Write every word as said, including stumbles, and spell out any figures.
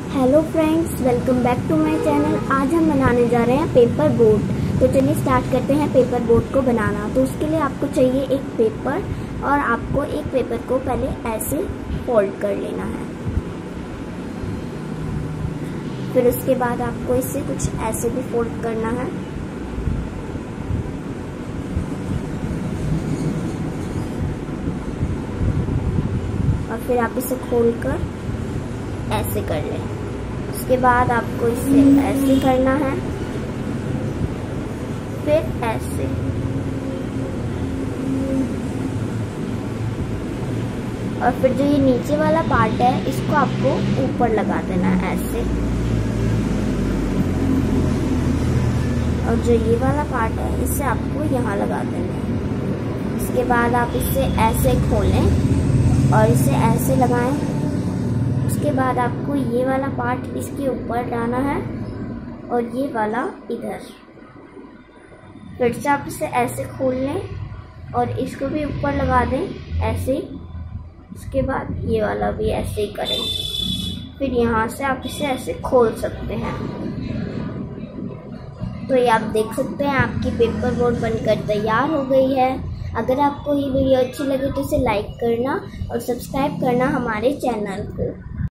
Hello friends, welcome back to my channel. आज हम बनाने जा रहे हैं पेपर बोट। तो चलिए स्टार्ट करते हैं पेपर बोट को बनाना। तो उसके लिए आपको चाहिए एक पेपर, और आपको एक पेपर को पहले ऐसे फोल्ड कर लेना है। फिर उसके बाद आपको इसे कुछ ऐसे भी फोल्ड करना है। और फिर आप इसे खोलकर ऐसे कर लें। उसके बाद आपको इसे ऐसे करना है, फिर ऐसे, और फिर जो ये नीचे वाला पार्ट है इसको आपको ऊपर लगा देना है ऐसे। और जो ये वाला पार्ट है इसे आपको यहाँ लगा देना है। इसके बाद आप इसे ऐसे खोलें और इसे ऐसे लगाएं। उसके बाद आपको ये वाला पार्ट इसके ऊपर डालना है और ये वाला इधर। फिर से आप इसे ऐसे खोल लें और इसको भी ऊपर लगा दें ऐसे। उसके बाद ये वाला भी ऐसे ही करें। फिर यहाँ से आप इसे ऐसे खोल सकते हैं। तो ये आप देख सकते हैं आपकी पेपर बोट बनकर तैयार हो गई है। अगर आपको ये वीडियो अच्छी लगे तो इसे लाइक करना और सब्सक्राइब करना हमारे चैनल को।